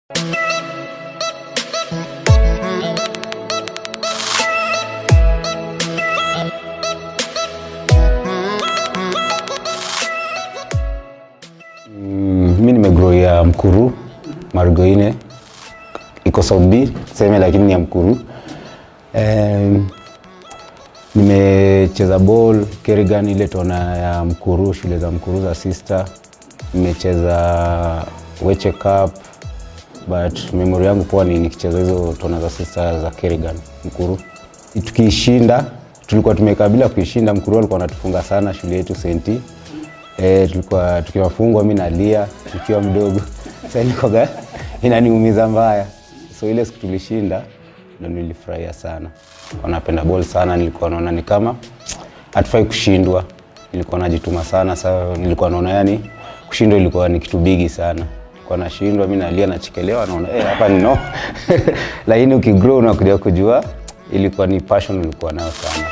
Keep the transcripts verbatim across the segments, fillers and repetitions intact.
Mimi nimegrow ya Mkuru, Margoine, iko Saudi, sema lakini ni ya Mkuru. Um, nimecheza ball Kerigan ile tona ya Mkuru, shule za Mkuru za sister. Nimecheza Weche Cup, but memory yangu kwa ni nikicheza hizo tona za sister za Kerigan Mkuru. Tukishinda, tulikuwa tumekabila kuishinda. Mkuru walikuwa wanatufunga sana shule yetu Senti. Eh, tulikuwa tukiwafungwa mimi nalia nikiwa mdogo. Sasa ilikuwa inaniumiza mbaya. So ile siku tulishinda ndio nilifurahia sana. Wanapenda ball sana, nilikuwa naona ni kama hatufai kushindwa. Nilikuwa najituma sana. Sasa nilikuwa naona yani kushindwa ilikuwa ni kitu bigi sana. Nilikuwa nashindwa mimi nalia nachekelewa naona eh hapa ni no. Lakini ukigrow unakuja kujua ilikuwa ni passion nilikuwa nayo sana.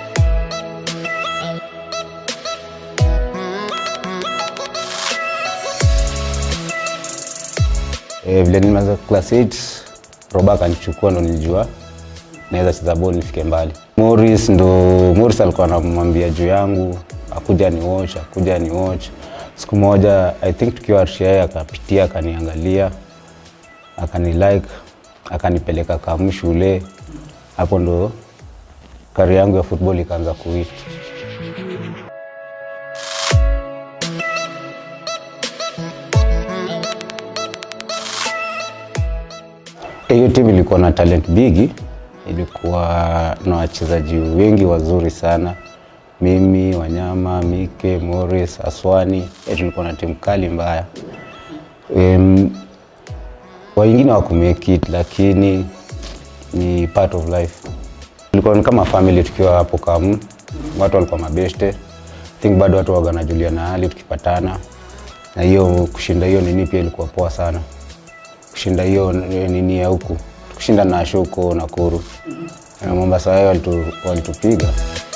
Eh, vile nimeanza class eight, Roba akanichukua ndo nilijua naweza cheza ball nifike mbali. Morris ndo Morris alikuwa anamwambia juu yangu, akuja ni watch, akuja ni watch. Siku moja I think tukiwa R C I akapitia akaniangalia, akani like, akanipeleka kama shule. Hapo ndo career yangu ya football ikaanza kuhit. Hiyo timu ilikuwa na talent bigi, ilikuwa na wachezaji wengi wazuri sana. Mimi, Wanyama, Mike, Morris, Aswani, tulikuwa na timu kali mbaya. Um, wengine hawakumake it lakini ni part of life. Ilikuwa kama family tukiwa hapo kama watu walikuwa mabeste. I think bado watu waga wanajuliana hali tukipatana. Na hiyo kushinda hiyo nini pia ilikuwa poa sana. Kushinda hiyo nini ya huku, kushinda na Shoko na Nakuru. Na Mombasa wao walitu walitupiga.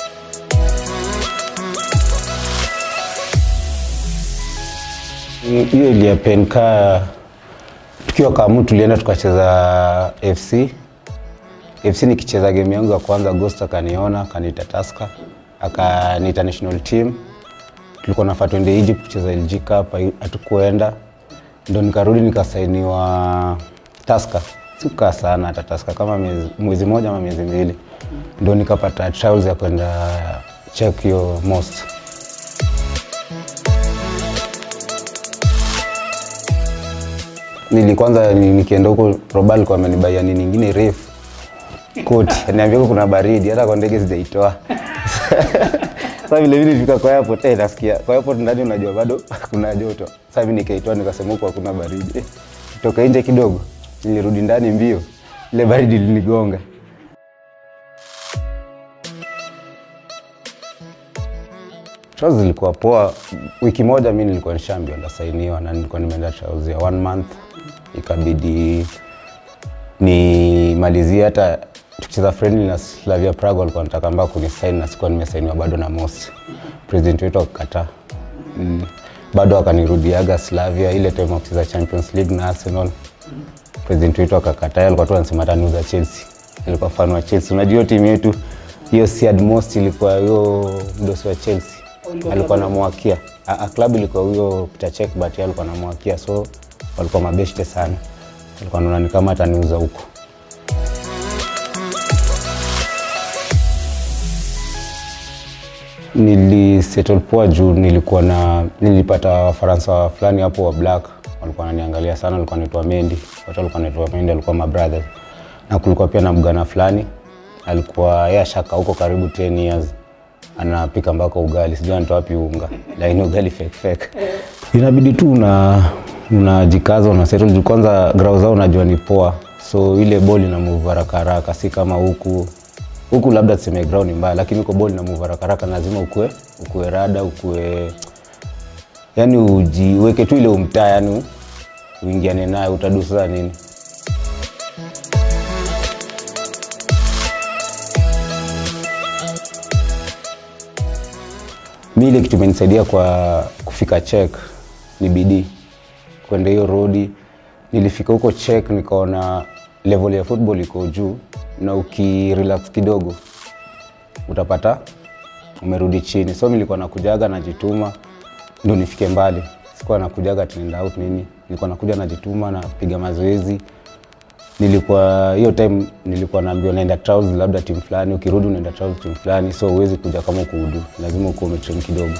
Hiyo ile penka tukiwa kama tulienda tukacheza F C. F C nikicheza game yangu ya kwanza Agosta kaniona, kanita Tusker, akaniita national team. Tulikuwa nafuata twende Egypt kucheza L G Cup, hatukuenda. Ndio nikarudi nikasainiwa Tusker. Sikukaa sana hata Tusker kama mwezi, mwezi moja ama miezi mbili. Ndio nikapata trials ya kwenda check your most. Nilikwanza nikienda huko Robal kwa amenibaia nini nyingine refu. Koti, niambia kuna baridi hata kwa ndege sijaitoa. Sasa vile vile nilifika kwa airport eh nasikia kwa airport ndani unajua bado kuna joto. Sasa mimi nikaitoa nikasema huko hakuna baridi. Kutoka nje kidogo nilirudi ndani mbio. Ile baridi ilinigonga. Trials zilikuwa poa. Wiki moja mimi nilikuwa nishaambia ndasainiwa na nilikuwa nimeenda trials ya one month. Ikabidi ni malizia hata tukicheza friendly na Slavia Prague walikuwa wanataka mbao kunisign na sikuwa nimesainiwa bado na Moss. President wetu akakataa. Mm. Bado akanirudiaga Slavia ile time kucheza Champions League na Arsenal. President wetu akakataa, alikuwa tu anasema ataniuza Chelsea. Alikuwa fan wa Chelsea. Unajua timu yetu hiyo Sead Most ilikuwa hiyo mdosi wa Chelsea. Alikuwa anamwakia. A club ilikuwa hiyo Peter Cech but yeye alikuwa anamwakia, so walikuwa mabeshte sana. Alikuwa anaona ni kama ataniuza huko. Nili settle poa juu nilikuwa na nilipata Wafaransa fulani hapo wa black walikuwa wananiangalia sana, walikuwa wanaitwa Mendy, watu walikuwa wanaitwa Mendy, alikuwa my brother. Na kulikuwa pia na mgana fulani alikuwa yeye shaka huko karibu ten years anapika mbako ugali, sijui anatoa wapi unga, lakini ugali fake fake. Inabidi tu una unajikaza una settle juu kwanza ground zao unajua ni poa, so ile ball ina move haraka haraka, si kama huku huku labda tuseme ground ni mbaya, lakini uko ball ina move haraka haraka, lazima ukue ukue rada ukue yani ujiweke tu ile umtaa, yani uingiane naye utadusa nini. Mimi ile kitu imenisaidia kwa kufika check ni bidii. Kwenda hiyo road nilifika huko check nikaona level ya football iko juu, na ukirelax kidogo utapata umerudi chini. So nilikuwa nakujaga najituma ndio nifike mbali. Sikuwa nakujaga tunaenda out nini. Nilikuwa nakuja najituma na piga mazoezi. Nilikuwa hiyo time nilikuwa naambiwa naenda trials labda team fulani, ukirudi unaenda trials team fulani, so huwezi kuja kama kuudu, lazima uko umetrain kidogo.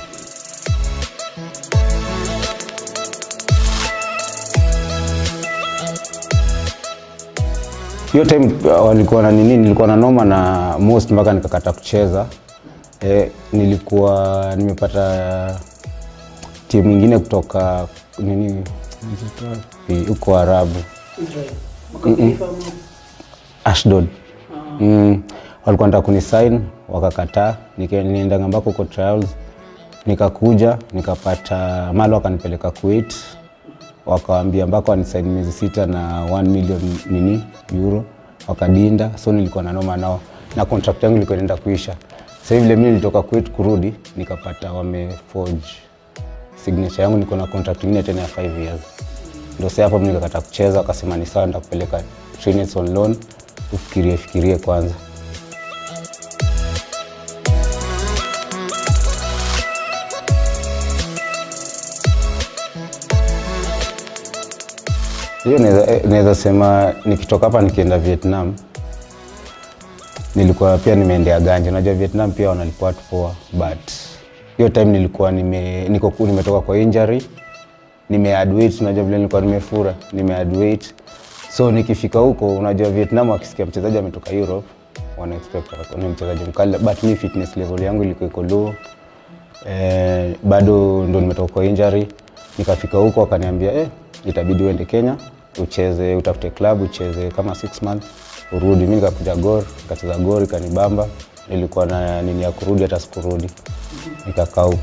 Hiyo time walikuwa na nini, nilikuwa na noma na most mpaka nikakata kucheza. Eh, nilikuwa nimepata timu nyingine kutoka nini huko Arabu. Mm -mm. Ashdod. Uh. Mm, walikuwa nataka kunisign wakakataa, nikaenda ngambako kwa trials, nikakuja nikapata malo wakanipeleka Kuwait, wakaambia mbako wanisign miezi sita na one million nini euro, wakadinda. So nilikuwa na noma nao na contract yangu ilikuwa inaenda kuisha. Sasa hivi mimi nilitoka Kuwait kurudi nikapata wameforge signature yangu, niko na contract nyingine tena ya five years. Ndio sasa hapo mimi nikakata kucheza, wakasema ni sawa nitakupeleka trainers on loan, ufikirie fikirie kwanza. Hiyo naweza sema nikitoka hapa nikienda Vietnam nilikuwa pia nimeendea ganja. Unajua Vietnam pia wanalipwa watu poa, but hiyo time nilikuwa nime niko nimetoka kwa injury, nime add weight. Unajua vile nilikuwa nimefura, nime add weight. So nikifika huko, unajua Vietnam wakisikia mchezaji ametoka Europe wana expect ni mchezaji mkali, but mi fitness level yangu ilikuwa iko low. Eh, bado ndo nimetoka kwa injury. Nikafika huko wakaniambia eh itabidi uende Kenya ucheze, utafute club ucheze kama six months urudi. Mimi nikakuja Gor, nikacheza Gor ikanibamba. Nilikuwa na nini ya kurudi hata sikurudi. Nikakaa huko.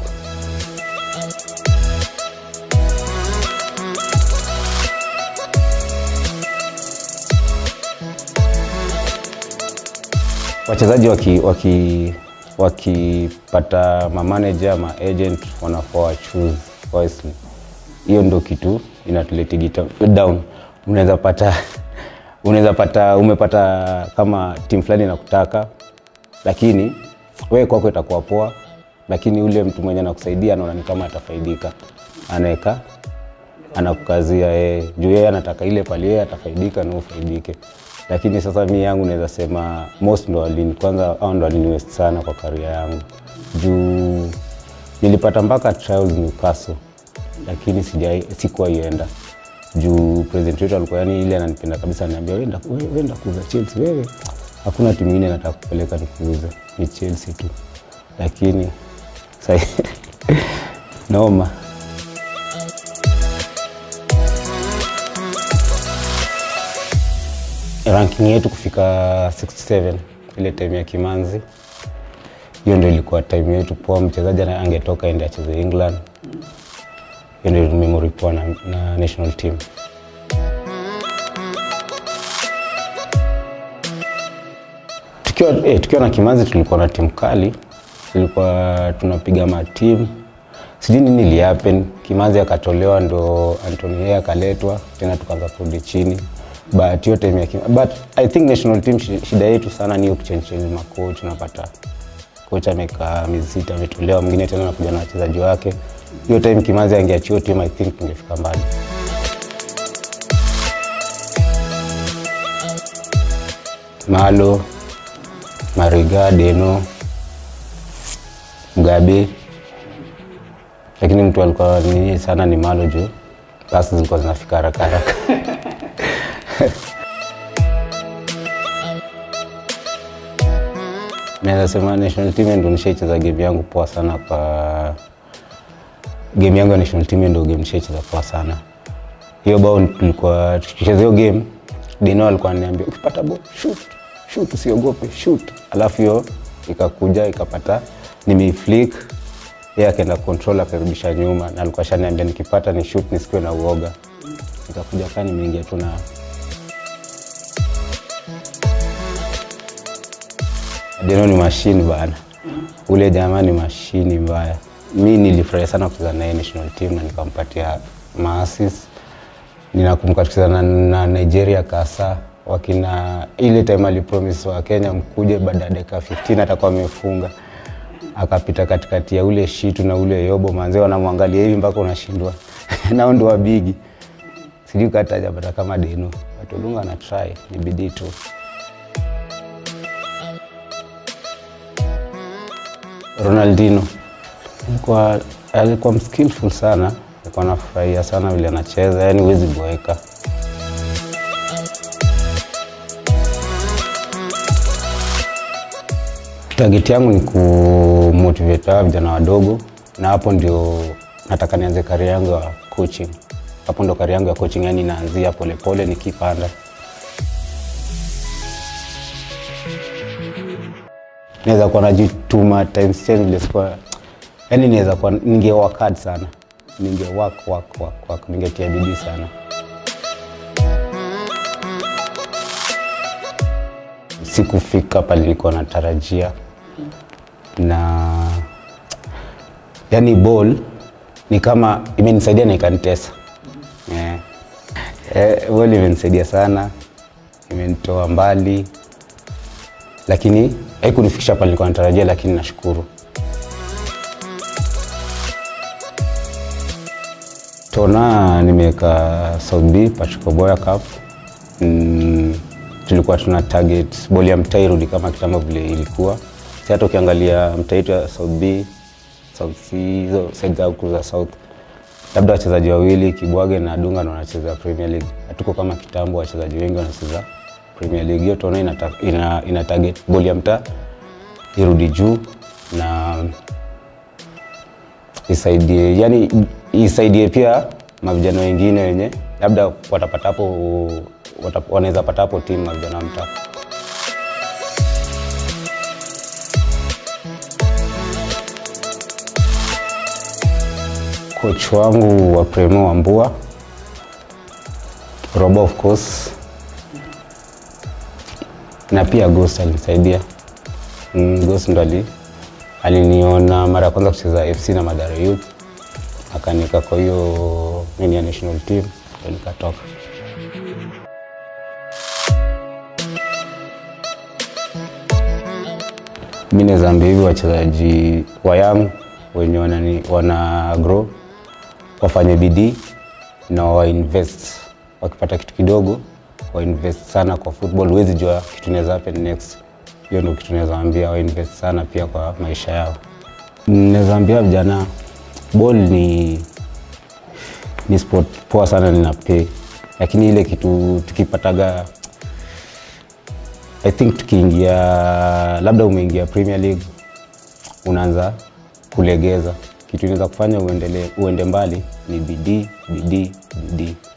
Wachezaji waki waki wakipata ma manager ma agent wanafaa choose wisely. Hiyo ndio kitu inatuleta down. Unaweza pata unaweza pata umepata kama team fulani inakutaka, lakini wewe kwako itakuwa poa, lakini ule mtu mwenye anakusaidia anaona ni kama atafaidika, anaweka anakukazia yeye juu yeye anataka ile pale yeye atafaidika na ufaidike. Lakini sasa mimi yangu naweza sema most ndo alini kwanza au ndo alini waste sana kwa career yangu. Juu nilipata mpaka trials Newcastle, lakini sija sikuwa ienda. Juu president wetu alikuwa yani ile ananipenda kabisa, ananiambia wenda wenda kuuza Chelsea wewe. Hakuna timu nyingine nataka kupeleka nikuuza, ni Chelsea tu. Lakini sasa noma. Ranking yetu kufika sixty seven ile time ya Kimanzi. Hiyo ndio ilikuwa time yetu poa, mchezaji angetoka ende acheze England. Hiyo ndio memory poa na, na national team. Tukiwa eh tukiwa na Kimanzi tulikuwa na timu kali. Tulikuwa tunapiga ma team. Sijui nini li happen, Kimanzi akatolewa ndo Anthony yeye akaletwa, tena tukaanza kurudi chini. But hiyo time ya but I think national team shida yetu sana ni kuchange ma coach. Unapata coach amekaa miezi sita ametolewa, mwingine tena anakuja na wachezaji wake. Hiyo time Kimanzi angeachia team I think tungefika mbali. Malo, Mariga, Deno, Mugabe. Lakini mtu alikuwa ni sana ni Malo juu pasi zilikuwa zinafika haraka haraka. Naweza sema national team ndio nishaicheza game yangu poa sana. Kwa game yangu ya national team ndio game nishaicheza poa sana. Hiyo bao tulikuwa tukicheza hiyo game, Dino alikuwa ananiambia ukipata ball shoot, shoot usiogope, shoot. Alafu hiyo ikakuja ikapata nimeflick, yeye akaenda control akarudisha nyuma, na alikuwa shaniambia nikipata ni shoot nisikiwe na uoga. Nikakuja kani nimeingia tu na Deno ni machine bana. Ule jamaa ni machine mbaya. Mimi nilifurahi sana kucheza naye national team na nikampatia ma assist. Ninakumbuka tukicheza na, na Nigeria Kasa, wakina ile time alipromise wa Kenya mkuje baada ya dakika fifteen atakuwa amefunga. Akapita katikati ya ule Shitu na ule Yobo, manze wanamwangalia hivi mpaka unashindwa. Nao ndio wabigi. Sijui kata hajapata kama Deno. Watu Olunga na try, ni bidii tu. Ronaldinho alikuwa alikuwa skillful sana, alikuwa anafurahia sana vile anacheza, yani huwezi boeka. Target yangu ni kumotivate vijana wadogo, na hapo ndio nataka nianze career yangu ya coaching. Hapo ndo career yangu ya coaching, yani naanzia pole pole nikipanda. Naweza kuwa najituma times ten vile sikuwa, yani naweza kuwa ninge work hard sana, ninge work work work work, ningetia bidii sana. Sikufika pale nilikuwa natarajia, na yani ball ni kama imenisaidia na ikanitesa. Yeah. Eh, ball imenisaidia sana, imenitoa mbali, lakini haikunifikisha pale nilikuwa natarajia, lakini nashukuru. Tona nimeweka South B Patrick Oboya Cup. Mm, tulikuwa tuna target boli ya mtaa irudi kama kitambo vile ilikuwa. Sasa hata ukiangalia mtaa yetu ya South B, South C, hizo side za huko za South, labda wachezaji wawili Kibwage na Dunga ndio wanacheza Premier League. Hatuko kama kitambo wachezaji wengi wanacheza Premier League. Hiyo Tona ina, ina, ina target boli ya mtaa irudi juu na isaidie, yani isaidie pia mavijana wengine wenye labda watapata hapo, wanaweza pata hapo timu mavijana mtaa. Coach wangu wa Premo Wambua, Robo of course, na pia Ghost alinisaidia. Mm, Ghost ndo ali aliniona mara kwanza kucheza F C na Madara Youth, akanika kwa hiyo mini ya national team, ndio nikatoka. Mimi nazambia hivi wachezaji wa young wenye wana wana grow wafanye bidii na wa invest, wakipata kitu kidogo wa invest sana kwa football. Huwezi jua kitu inaweza happen next. Hiyo ndio kitu naweza ambia wa invest sana pia kwa maisha yao. Naweza ambia vijana ball ni ni sport poa sana, nina pay, lakini ile kitu tukipataga, I think tukiingia labda umeingia Premier League unaanza kulegeza. Kitu inaweza kufanya uendelee uende mbali ni bidii bidii bidii.